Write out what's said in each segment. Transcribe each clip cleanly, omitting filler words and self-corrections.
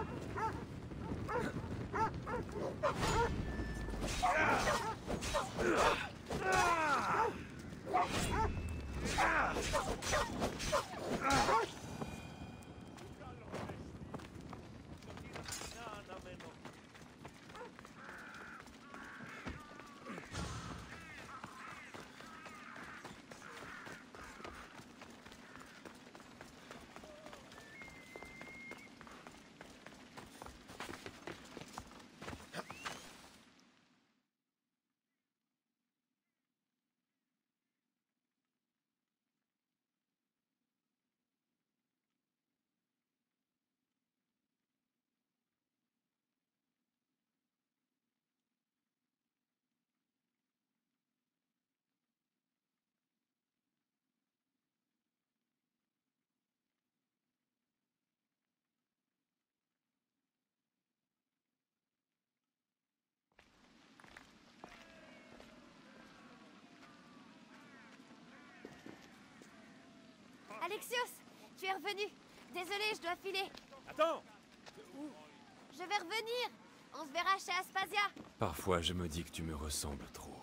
Alexios, tu es revenu. Désolé, je dois filer. Attends! Je vais revenir. On se verra chez Aspasia. Parfois, je me dis que tu me ressembles trop.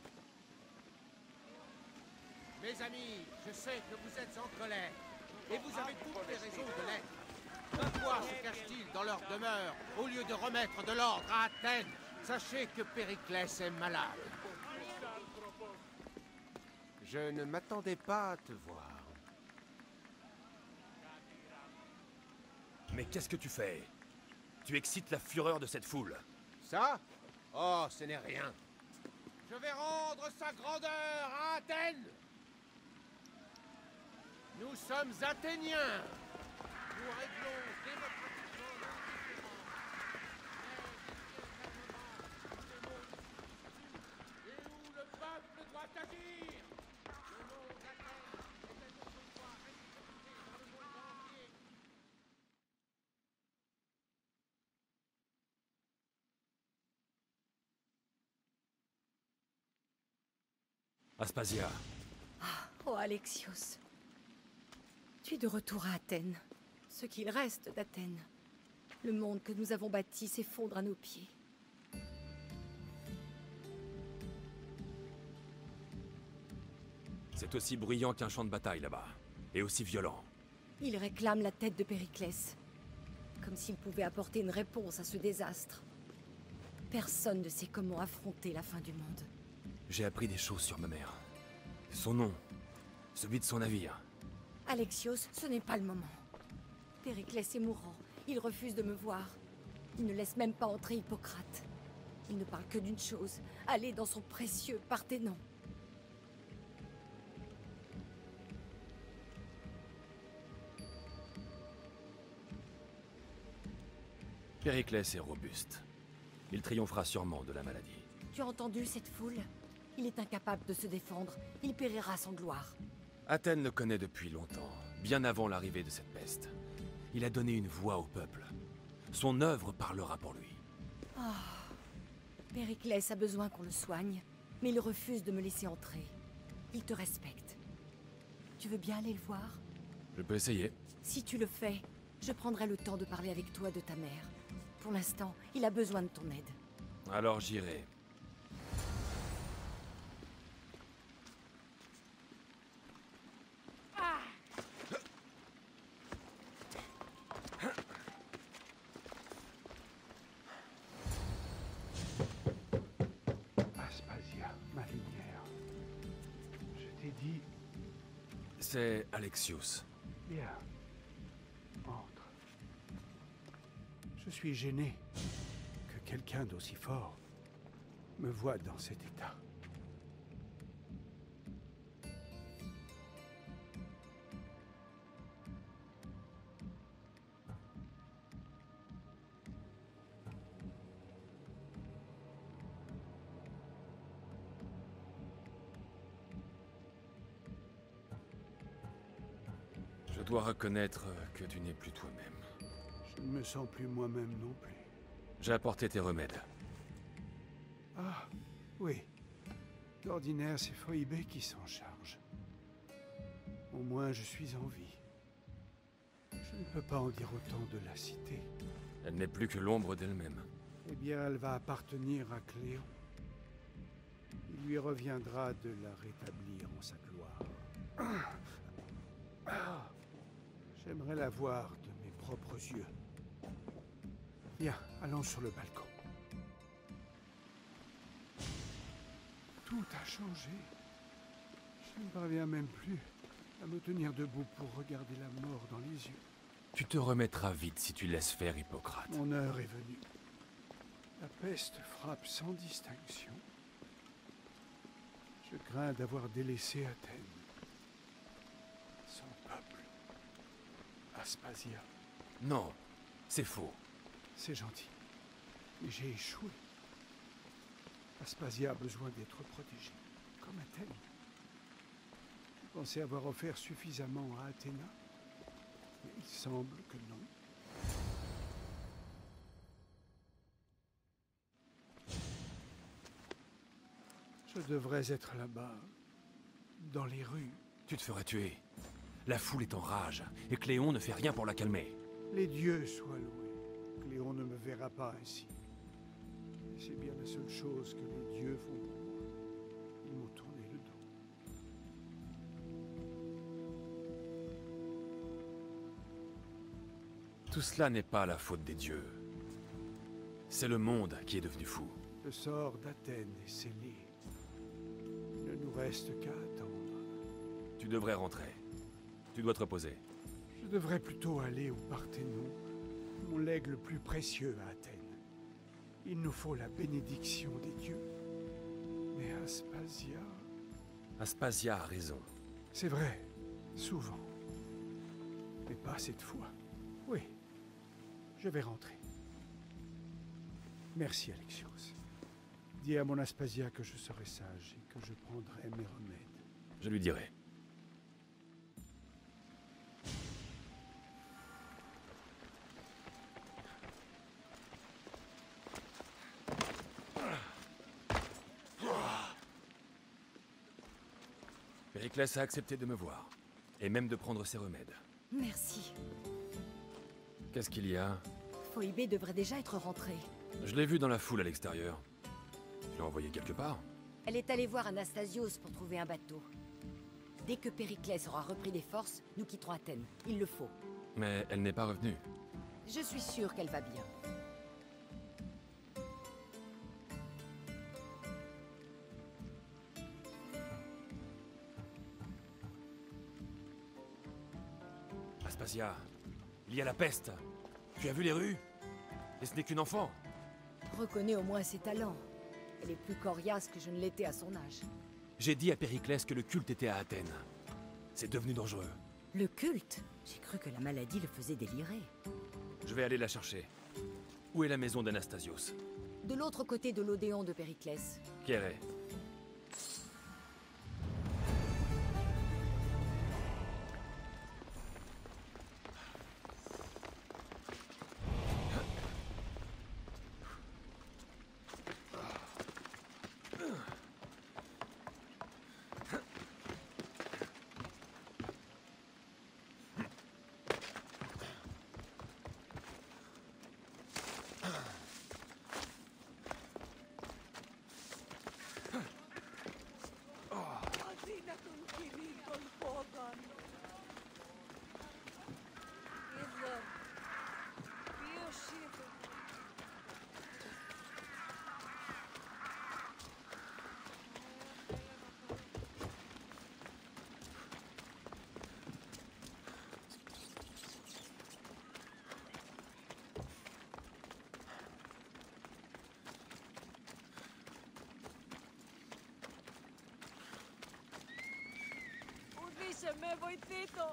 Mes amis, je sais que vous êtes en colère. Et vous avez toutes les raisons de l'être. Pourquoi se cachent-ils dans leur demeure au lieu de remettre de l'ordre à Athènes? Sachez que Périclès est malade. Je ne m'attendais pas à te voir. Mais qu'est-ce que tu fais? Tu excites la fureur de cette foule. Ça? Oh, ce n'est rien. Je vais rendre sa grandeur à Athènes. Nous sommes Athéniens. Nous réglons démocratiquement nos différends. Et où le peuple doit agir. Le nom d'Athènes est autrefois respecté dans le monde entier. Aspasia, Oh, Alexios. Tu es de retour à Athènes. Ce qu'il reste d'Athènes. Le monde que nous avons bâti s'effondre à nos pieds. c'est aussi bruyant qu'un champ de bataille là-bas. Et aussi violent. Il réclame la tête de Périclès. Comme s'il pouvait apporter une réponse à ce désastre. Personne ne sait comment affronter la fin du monde. J'ai appris des choses sur ma mère. Son nom, celui de son navire. Alexios, ce n'est pas le moment. Périclès est mourant. Il refuse de me voir. Il ne laisse même pas entrer Hippocrate. Il ne parle que d'une chose, aller dans son précieux Parthénon. Périclès est robuste. Il triomphera sûrement de la maladie. Tu as entendu cette foule? Il est incapable de se défendre. Il périra sans gloire. Athènes le connaît depuis longtemps, bien avant l'arrivée de cette peste. Il a donné une voix au peuple. Son œuvre parlera pour lui. Périclès a besoin qu'on le soigne, mais il refuse de me laisser entrer. Il te respecte. Tu veux bien aller le voir? Je peux essayer. Si tu le fais, je prendrai le temps de parler avec toi de ta mère. Pour l'instant, il a besoin de ton aide. Alors j'irai. Aspasia, ma lumière. Je t'ai dit... C'est Alexios. Bien. Entre. Je suis gêné que quelqu'un d'aussi fort me voie dans cet état. Je dois reconnaître que tu n'es plus toi-même. Je ne me sens plus moi-même non plus. J'ai apporté tes remèdes. Ah, oui. D'ordinaire, c'est Phoebé qui s'en charge. Au moins, je suis en vie. Je ne peux pas en dire autant de la cité. Elle n'est plus que l'ombre d'elle-même. Eh bien, elle va appartenir à Cléon. Il lui reviendra de la rétablir en sa gloire. J'aimerais la voir de mes propres yeux. Viens, allons sur le balcon. Tout a changé. Je ne parviens même plus à me tenir debout pour regarder la mort dans les yeux. Tu te remettras vite si tu laisses faire Hippocrate. Mon heure est venue. La peste frappe sans distinction. Je crains d'avoir délaissé Athènes. Son peuple. Aspasia. Non, c'est faux. C'est gentil. Mais j'ai échoué. Aspasia a besoin d'être protégée, comme Athènes. Je pensais avoir offert suffisamment à Athéna, mais il semble que non. Je devrais être là-bas, dans les rues. Tu te ferais tuer. La foule est en rage, et Cléon ne fait rien pour la calmer. Les dieux soient loués. Cléon ne me verra pas ainsi. Et c'est bien la seule chose que les dieux font pour moi. Ils m'ont tourné le dos. Tout cela n'est pas la faute des dieux. C'est le monde qui est devenu fou. Le sort d'Athènes est scellé. Il ne nous reste qu'à attendre. Tu devrais rentrer. Tu dois te reposer. Je devrais plutôt aller au Parthénon, mon legs le plus précieux à Athènes. Il nous faut la bénédiction des dieux. Mais Aspasia... Aspasia a raison. C'est vrai, souvent. Mais pas cette fois. Oui, je vais rentrer. Merci, Alexios. Dis à mon Aspasia que je serai sage et que je prendrai mes remèdes. Je lui dirai. Périclès a accepté de me voir, et même de prendre ses remèdes. Merci. Qu'est-ce qu'il y a? Phoebé devrait déjà être rentrée. Je l'ai vue dans la foule à l'extérieur. Tu l'as envoyée quelque part? Elle est allée voir Anastasios pour trouver un bateau. Dès que Périclès aura repris des forces, nous quitterons Athènes. Il le faut. Mais elle n'est pas revenue. Je suis sûre qu'elle va bien. Aspasia, il y a la peste. Tu as vu les rues? Et ce n'est qu'une enfant. Reconnais au moins ses talents. Elle est plus coriace que je ne l'étais à son âge. J'ai dit à Périclès que le culte était à Athènes. C'est devenu dangereux. Le culte? J'ai cru que la maladie le faisait délirer. Je vais aller la chercher. Où est la maison d'Anastasios? De l'autre côté de l'Odéon de Périclès. Quéré. με βοηθήσω.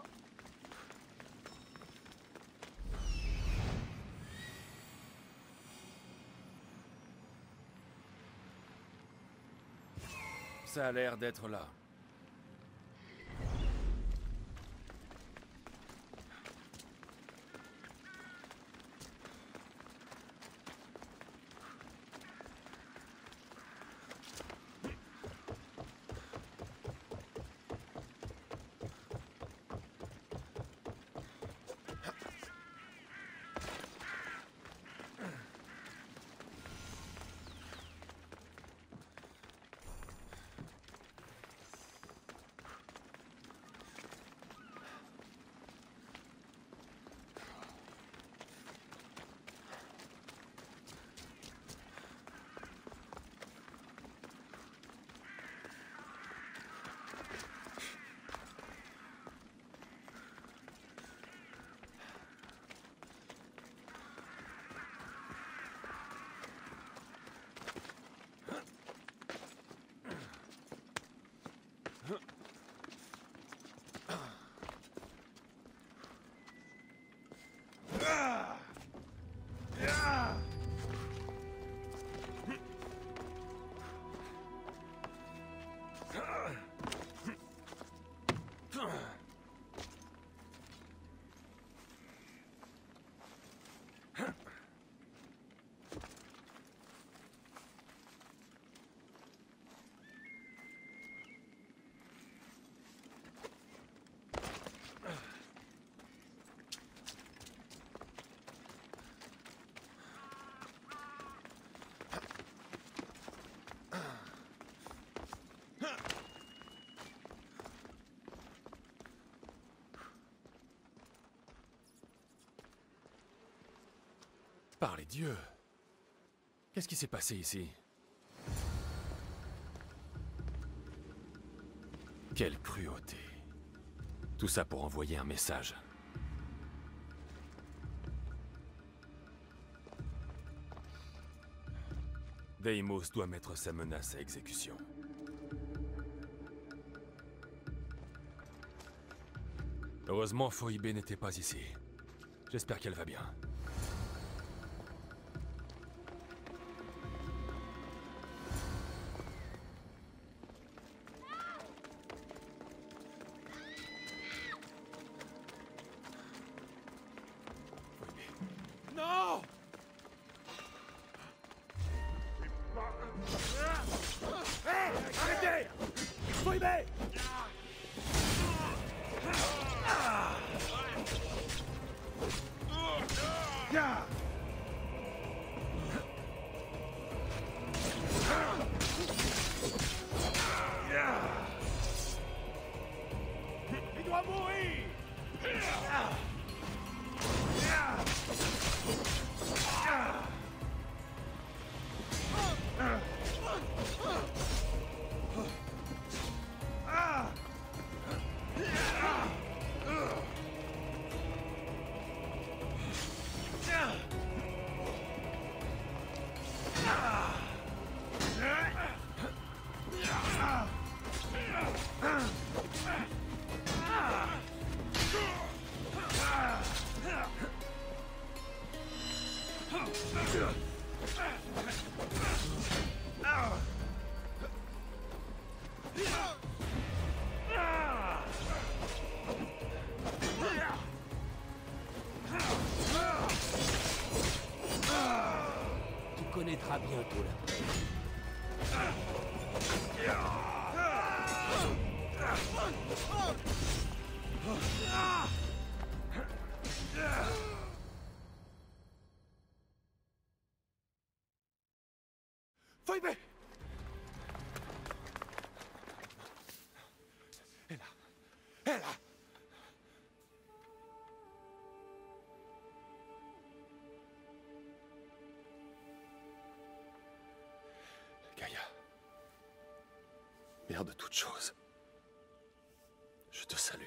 Ça a l'air d'être là. Par les dieux. Qu'est-ce qui s'est passé ici? Quelle cruauté. Tout ça pour envoyer un message. Deimos doit mettre sa menace à exécution. Heureusement, Phoebe n'était pas ici. J'espère qu'elle va bien. Non! Hé! Arrêtez! Phoebe! Il doit mourir! Tu connaîtras bientôt la paix. Phoebe! Elle est là. Elle est là. Gaïa. Mère de toutes choses. Je te salue.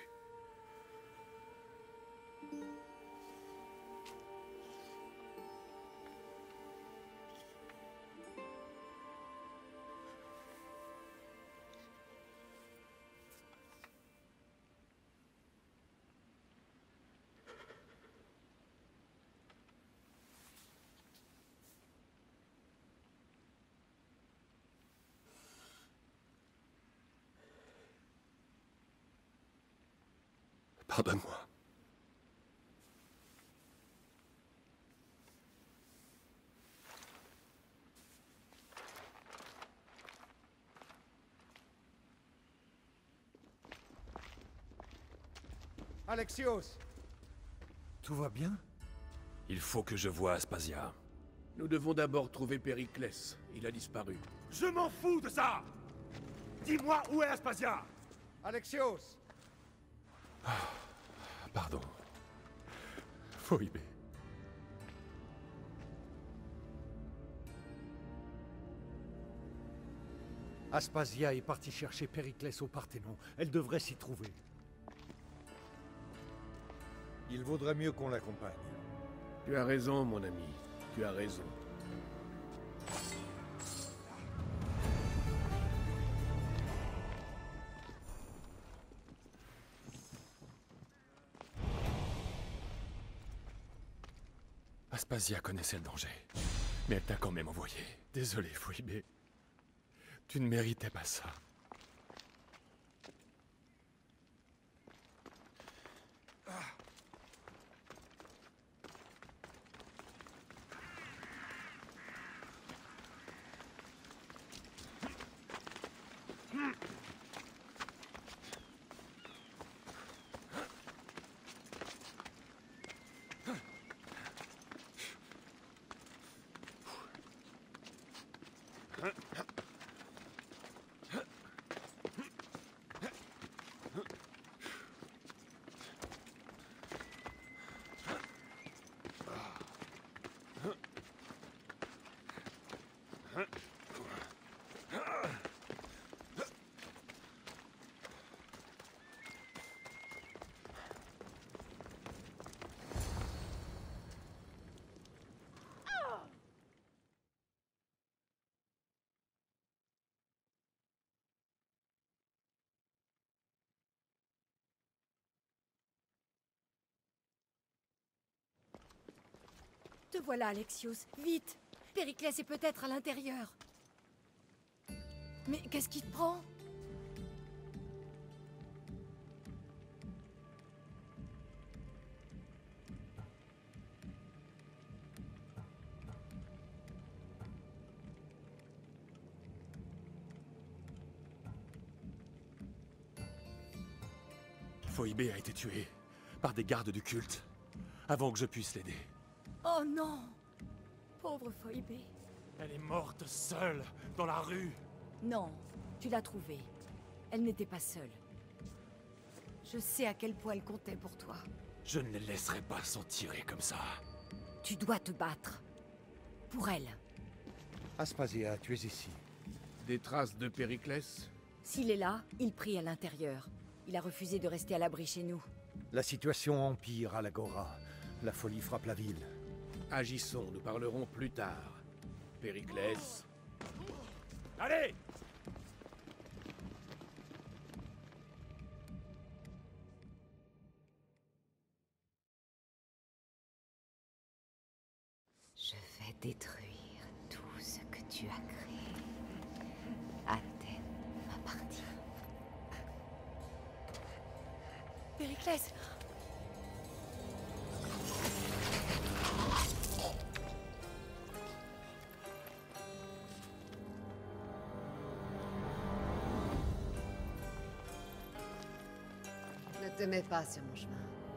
Pardonne-moi. Alexios! Tout va bien? Il faut que je voie Aspasia. Nous devons d'abord trouver Périclès. Il a disparu. Je m'en fous de ça! Dis-moi où est Aspasia! Alexios! Pardon. Phoebe. Aspasia est partie chercher Périclès au Parthénon. Elle devrait s'y trouver. Il vaudrait mieux qu'on l'accompagne. Tu as raison, mon ami. Tu as raison. Aspasia connaissait le danger. Mais elle t'a quand même envoyé. Désolé, Phoebe. Tu ne méritais pas ça. Te voilà, Alexios. Vite! Périclès est peut-être à l'intérieur. Mais qu'est-ce qui te prend? Phoibé a été tué par des gardes du culte, avant que je puisse l'aider. Oh non! Pauvre Phoibé. Elle est morte seule, dans la rue. Non, tu l'as trouvée. Elle n'était pas seule. Je sais à quel point elle comptait pour toi. Je ne les laisserai pas s'en tirer comme ça. Tu dois te battre. Pour elle. Aspasia, tu es ici. Des traces de Périclès? S'il est là, il prie à l'intérieur. Il a refusé de rester à l'abri chez nous. La situation empire à l'Agora. La folie frappe la ville. Agissons, nous parlerons plus tard. Périclès. Allez! Je vais détruire tout ce que tu as créé. Athènes m'appartient. Périclès! Ne te mets pas sur mon chemin.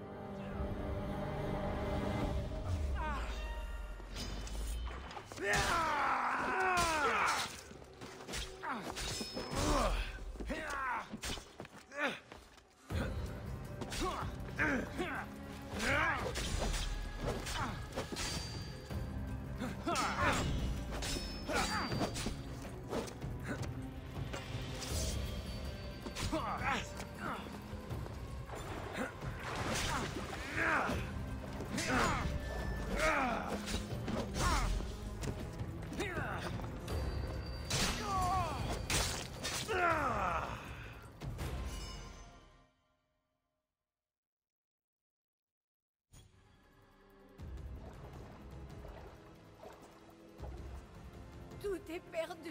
Tout est perdu.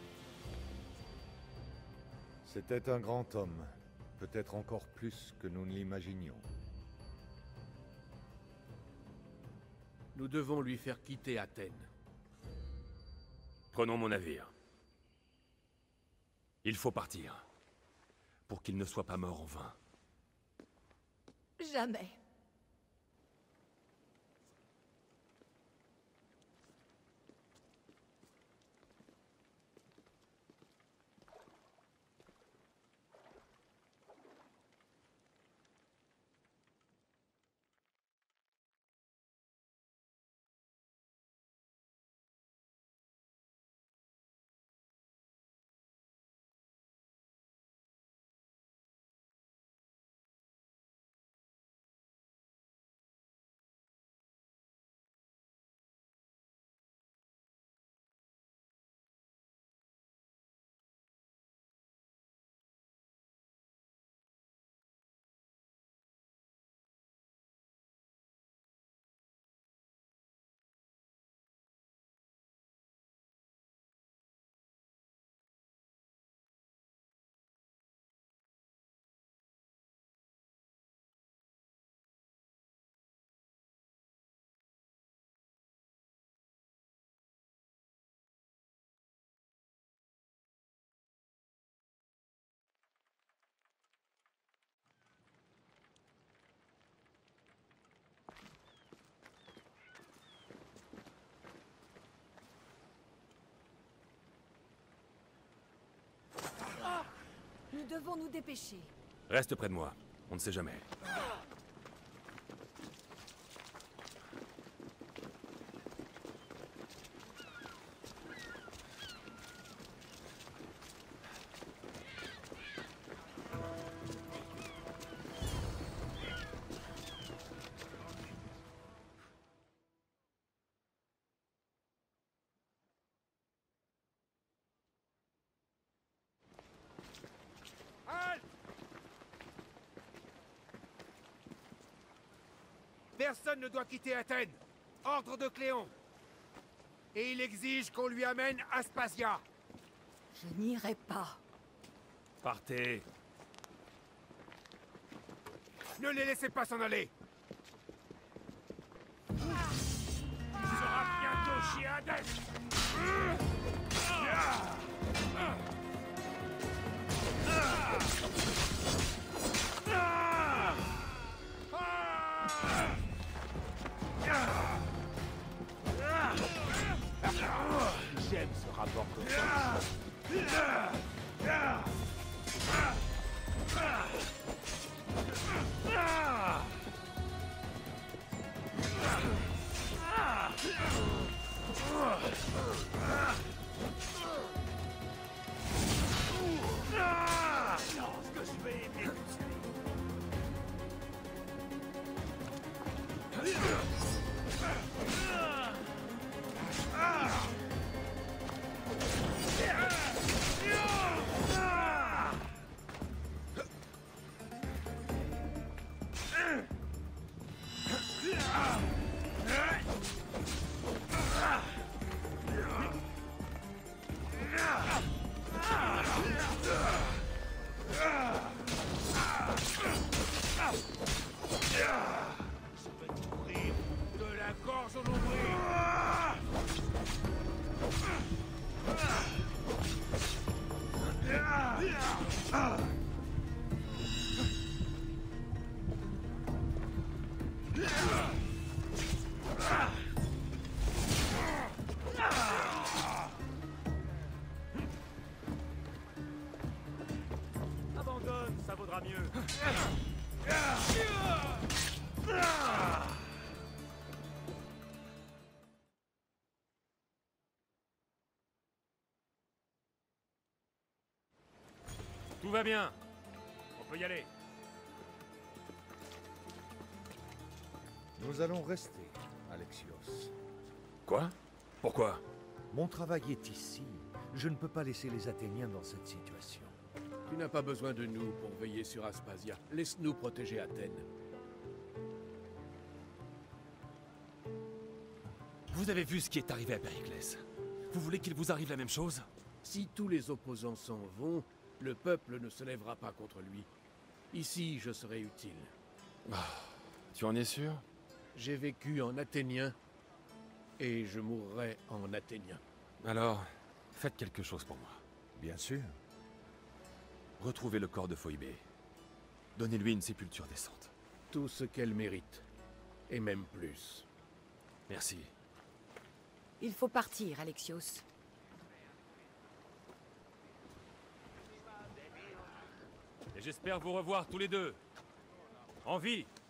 C'était un grand homme. Peut-être encore plus que nous ne l'imaginions. Nous devons lui faire quitter Athènes. Prenons mon navire. Il faut partir. Pour qu'il ne soit pas mort en vain. Jamais. Nous devons nous dépêcher. Reste près de moi. On ne sait jamais. Personne ne doit quitter Athènes. Ordre de Cléon. Et il exige qu'on lui amène Aspasia. Je n'irai pas. Partez. Ne les laissez pas s'en aller. Tu seras bientôt chez Hades. J'aime ce rapport de force. Abandonne, ça vaudra mieux. Tout va bien. On peut y aller. Nous allons rester, Alexios. Quoi? Pourquoi? Mon travail est ici. Je ne peux pas laisser les Athéniens dans cette situation. Tu n'as pas besoin de nous pour veiller sur Aspasia. Laisse-nous protéger Athènes. Vous avez vu ce qui est arrivé à Périclès. Vous voulez qu'il vous arrive la même chose? Si tous les opposants s'en vont, le peuple ne se lèvera pas contre lui. Ici, je serai utile. Tu en es sûr? J'ai vécu en athénien, et je mourrai en athénien. Alors, faites quelque chose pour moi. Bien sûr. Retrouvez le corps de Phoibé. Donnez-lui une sépulture décente. Tout ce qu'elle mérite, et même plus. Merci. Il faut partir, Alexios. Et j'espère vous revoir tous les deux. En vie.